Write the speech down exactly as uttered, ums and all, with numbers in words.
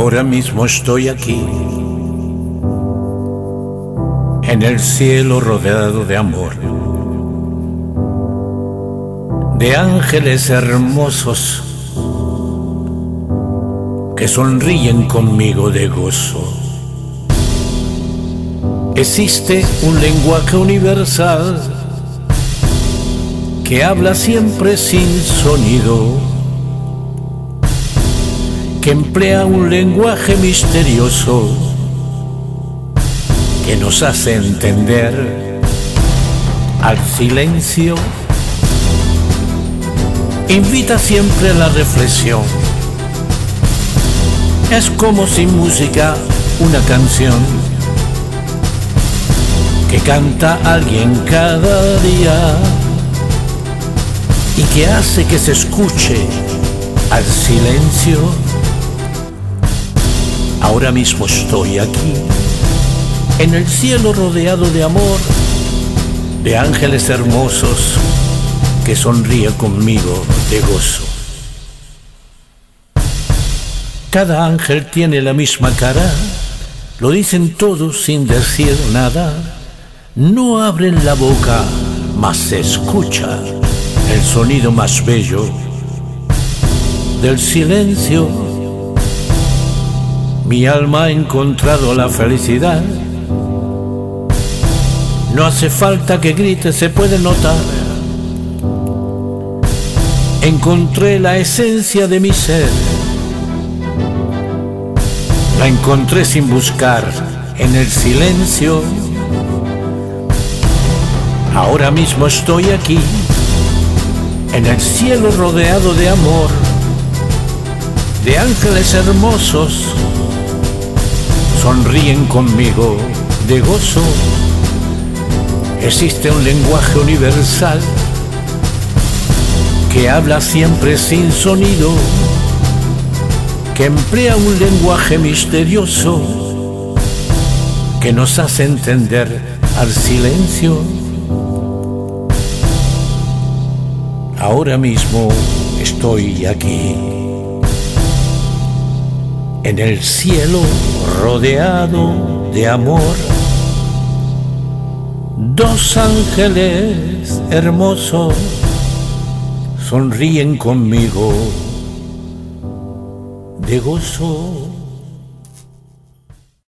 Ahora mismo estoy aquí, en el cielo rodeado de amor, de ángeles hermosos que sonríen conmigo de gozo. Existe un lenguaje universal que habla siempre sin sonido, que emplea un lenguaje misterioso que nos hace entender al silencio. Invita siempre a la reflexión. Es como sin música una canción que canta alguien cada día y que hace que se escuche al silencio. Ahora mismo estoy aquí, en el cielo rodeado de amor, de ángeles hermosos que sonríen conmigo de gozo. Cada ángel tiene la misma cara, lo dicen todos sin decir nada. No abren la boca, mas se escucha el sonido más bello del silencio. Mi alma ha encontrado la felicidad. No hace falta que grite, se puede notar. Encontré la esencia de mi ser. La encontré sin buscar, en el silencio. Ahora mismo estoy aquí, en el cielo rodeado de amor, de ángeles hermosos, sonríen conmigo de gozo. Existe un lenguaje universal que habla siempre sin sonido, que emplea un lenguaje misterioso que nos hace entender al silencio. Ahora mismo estoy aquí, en el cielo rodeado de amor. Dos ángeles hermosos sonríen conmigo de gozo.